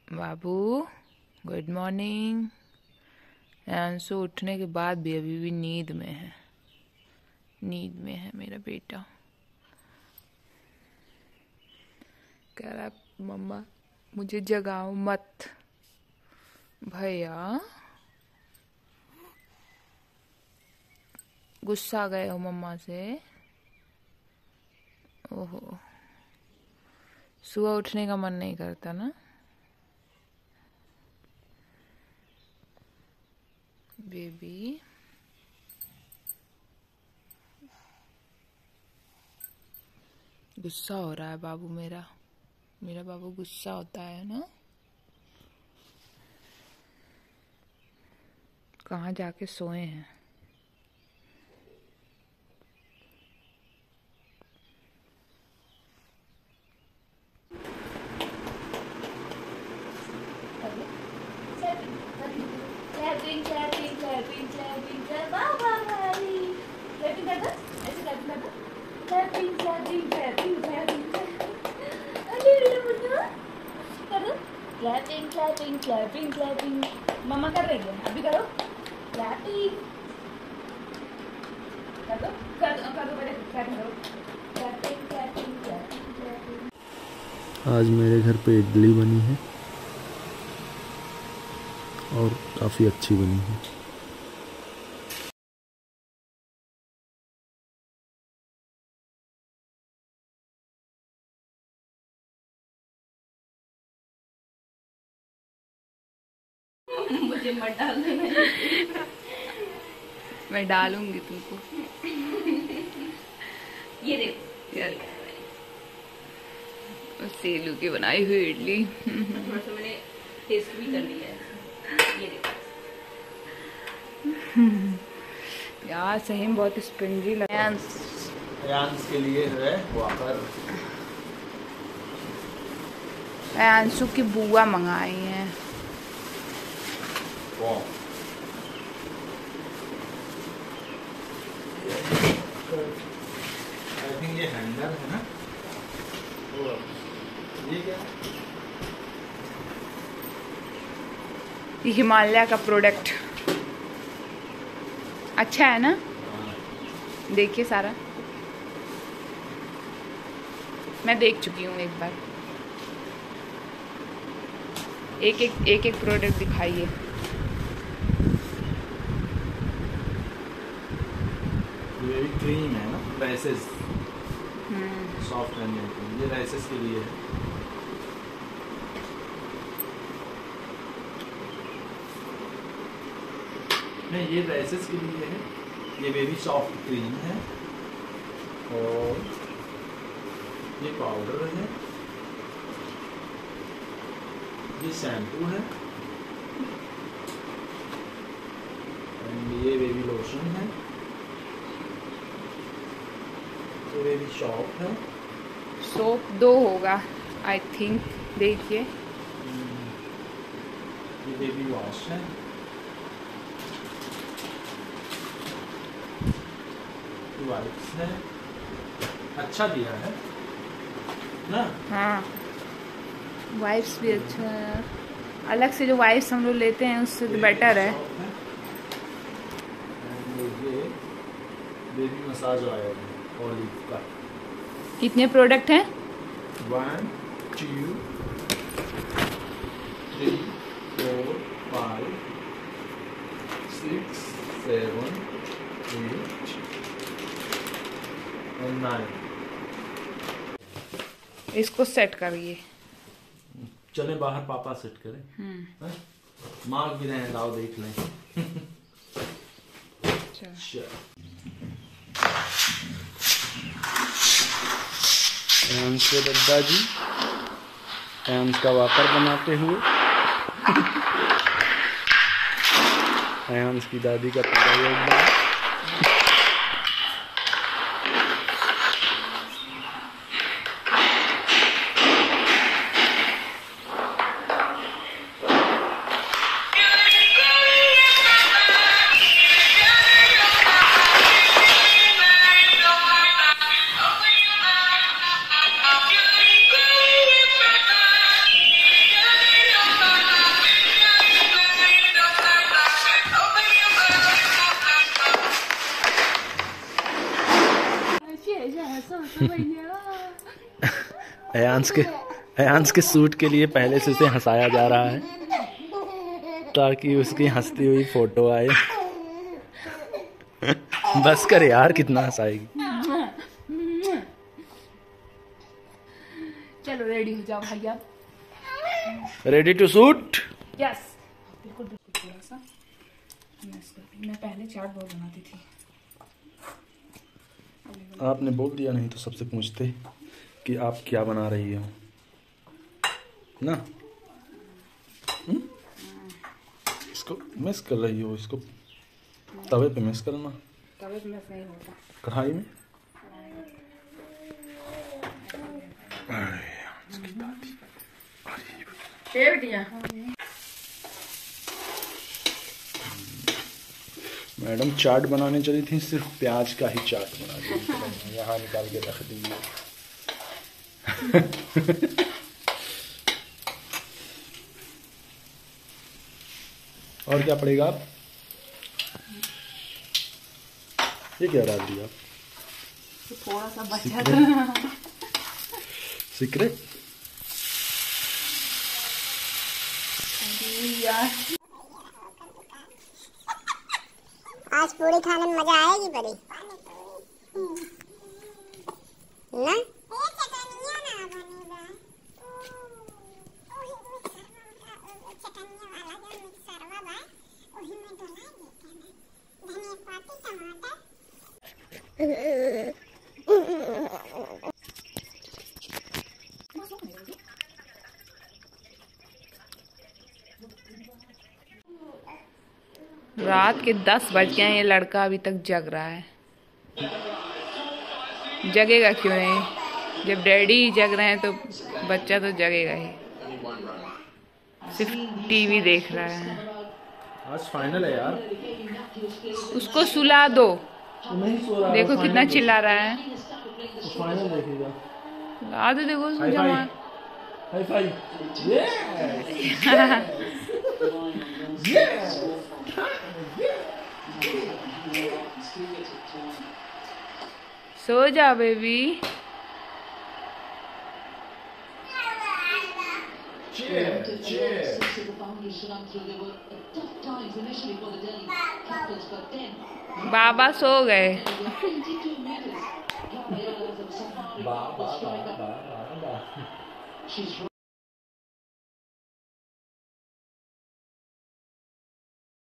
बाबू good morning. Anshu उठने के बाद भी अभी भी नींद में है, मेरा बेटा। कह रहा मम्मा मुझे जगाओ मत। भैया गुस्सा गए हो मम्मा से? ओहो, सुबह उठने का मन नहीं करता ना? बेबी गुस्सा हो रहा है बाबू मेरा बाबू गुस्सा होता है ना। कहाँ जाके सोए हैं? क्लैपिंग मम्मा कर रही है, अभी करो क्लैपिंग। कर दो बड़े क्लैपिंग। आज मेरे घर पे इडली बनी है और काफ़ी अच्छी बनी है। मुझे मत डाल देना। मैं डालूंगी तुमको। ये देखो यार, सेलू की बनाई हुई इडली। मैंने टेस्ट भी कर लिया है। ये देखो यार सही में बहुत स्पंजी लगा। आयांश के लिए है वापर। अंशु की बुआ मंगाई है। आई थिंक ये हैंडल है ना? ये क्या? ये हिमालय का प्रोडक्ट अच्छा है ना? देखिए सारा, मैं देख चुकी हूँ एक बार। एक प्रोडक्ट दिखाइए। ये क्रीम है ना, रैसेस सॉफ्ट रहने के लिए। ये रैसेस के लिए है। नहीं, ये रैसेस के लिए है। ये बेबी सॉफ्ट क्रीम है और ये पाउडर है। ये शैम्पू है एंड ये बेबी लोशन है। ये बेबी शॉप है। सोप 2 होगा आई थिंक। देखिए ये बेबी वॉश है। वाइप्स है। अच्छा दिया है ना? हाँ, वाइप्स भी अच्छा है। अलग से जो वाइप्स हम लोग लेते हैं उससे तो बेटर है। ये बेबी मसाज ऑयल है ऑलिव का। कितने प्रोडक्ट हैं? 1 2 3 4 5 6 7 8 और 9। इसको सेट करिए। चले बाहर, पापा सेट करें। मांग भी रहे हैं, लाओ देख लें। आयांश के दादाजी आयांश का वाकर बनाते हुए। आयांश की दादी का पूरा अयांश के सूट के लिए पहले से उसे हंसाया जा रहा है ताकि उसकी हंसती हुई फोटो आए। बस कर यार, कितना हंसाएगी। चलो रेडी हो जाओ भैया। Ready to shoot. यस बिल्कुल बिल्कुल। थोड़ा सा मैं पहले चाट बहुत बनाती थी। आपने बोल दिया, नहीं तो सबसे पूछते कि आप क्या बना रही हो ना। इसको मिक्स कर रही हो, इसको तवे पे मिक्स करना। तवे पे मिक्स नहीं होता, कढ़ाई में। मैडम चाट बनाने चली थी, सिर्फ प्याज का ही चाट बना दी। यहाँ निकाल के रख दीजिए। और क्या पड़ेगा आप? ये क्या डाल दिया? थोड़ा सा बचा सीक्रेट। आज पूरी खाने में मजा आएगी बड़ी ना। रात के 10 बज गए हैं, ये लड़का अभी तक जग रहा है। जगेगा क्यों नहीं? जब डैडी जग रहे हैं तो बच्चा तो जगेगा ही। सिर्फ टीवी देख रहा है। आज फाइनल है यार। उसको सुला दो। नहीं सो रहा। देखो कितना चिल्ला रहा है। फाइनल देखेगा। ला दो, देखो उसको जमा। High five. सो जा बेबी। बाबा सो गए।